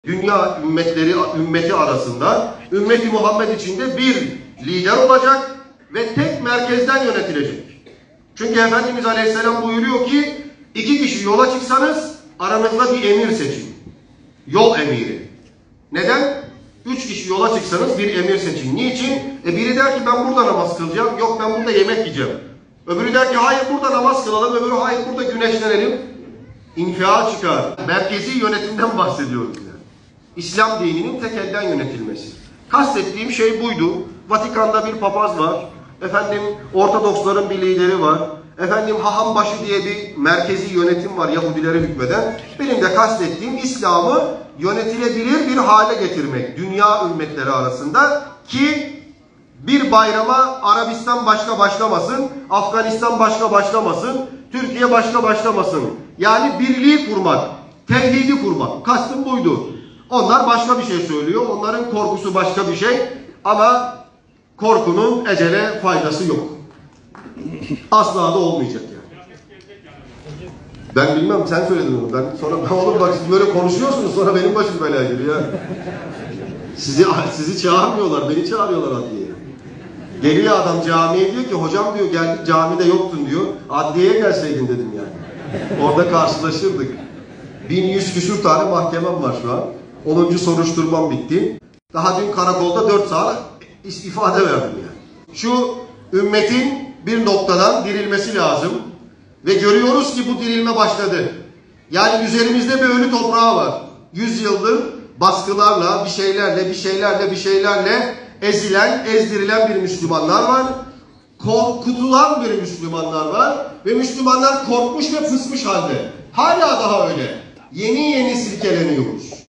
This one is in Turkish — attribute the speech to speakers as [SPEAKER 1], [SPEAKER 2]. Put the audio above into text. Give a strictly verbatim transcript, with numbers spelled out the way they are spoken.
[SPEAKER 1] Dünya ümmetleri ümmeti arasında ümmeti Muhammed içinde bir lider olacak ve tek merkezden yönetilecek. Çünkü Efendimiz Aleyhisselam buyuruyor ki iki kişi yola çıksanız aranızda bir emir seçin. Yol emiri. Neden? Üç kişi yola çıksanız bir emir seçin. Niçin? E biri der ki ben burada namaz kılacağım. Yok ben burada yemek yiyeceğim. Öbürü der ki hayır burada namaz kılalım. Öbürü hayır burada güneşlenelim. İnfial çıkar. Merkezi yönetimden bahsediyoruz yani. İslam dininin tek elden yönetilmesi. Kastettiğim şey buydu. Vatikan'da bir papaz var. Efendim Ortodoksların bir lideri var. Efendim Hahambaşı diye bir merkezi yönetim var Yahudilere hükmeden. Benim de kastettiğim İslam'ı yönetilebilir bir hale getirmek. Dünya ümmetleri arasında ki bir bayrama Arabistan başka başlamasın, Afganistan başka başlamasın, Türkiye başka başlamasın. Yani birliği kurmak, tevhidi kurmak. Kastım buydu. Onlar başka bir şey söylüyor. Onların korkusu başka bir şey. Ama korkunun ecele faydası yok. Asla da olmayacak yani. Ben bilmem, sen söyledin onu. Ben sonra ben oğlum bak siz böyle konuşuyorsunuz sonra benim başım belaya giriyor ya. Sizi sizi çağırmıyorlar, beni çağırıyorlar adliyeye. Geliyor adam camiye diyor ki hocam diyor geldik camide yoktun diyor. Adliyeye gelseydin dedim yani. Orada karşılaşırdık. bin yüz küsur tane mahkemem var şu an. onuncu soruşturmam bitti. Daha dün karakolda dört saat ifade verdim yani. Şu ümmetin bir noktadan dirilmesi lazım. Ve görüyoruz ki bu dirilme başladı. Yani üzerimizde bir ölü toprağı var. Yüz yıldır baskılarla, bir şeylerle, bir şeylerle, bir şeylerle ezilen, ezdirilen bir Müslümanlar var. Korkutulan bir Müslümanlar var. Ve Müslümanlar korkmuş ve fısmış halde. Hala daha öyle. Yeni yeni silkeleniyoruz.